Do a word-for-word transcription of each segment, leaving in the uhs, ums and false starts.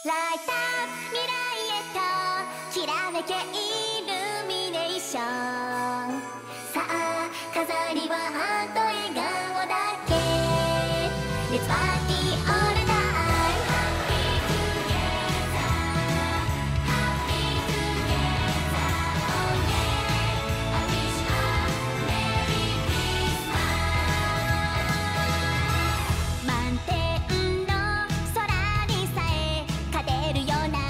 ライトアップ未来へときらめけイルミネーション。さあ飾りはハート笑顔だけ。 Let's party all the time. Happy together, happy together. Oh yeah, I wish a Merry Christmas. 満天の空にさえ勝てるような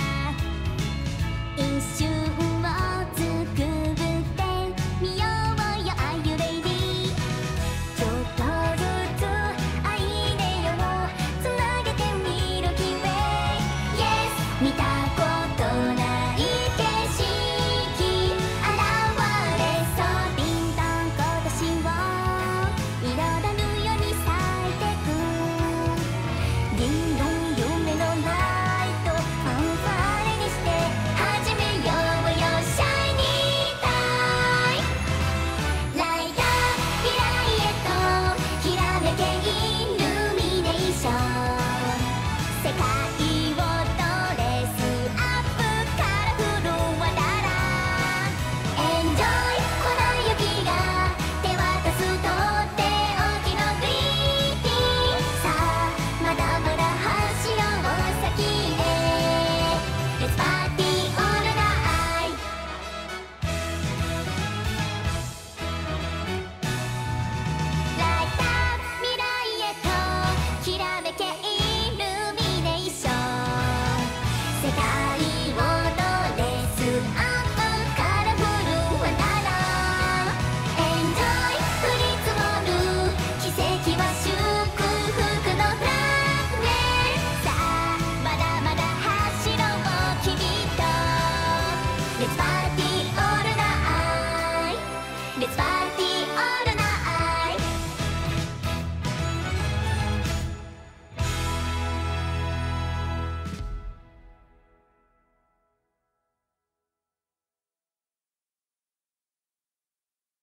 一瞬を作ってみようよ Are you ready? ちょっとずつアイデアをつなげてみる君 Yes 見たことない景色現れそうピンポン今年を彩るように咲いてく銀の夢のライトファンファーレにして始めようよ Shiny Time。 ライト未来へときらめけイルミネーション。世界をドレスアップカラフルはだら Enjoy 粉雪が手渡すとっておきのグリーティング。さあまだまだ走ろう先へ Let's party all night。 ライトアップ未来へときらめけイルミネーション。世界をドレスアップカラフルはなら Enjoy 降り積もる奇跡は祝福のフラッグね。さあまだまだ走ろう君と Let's party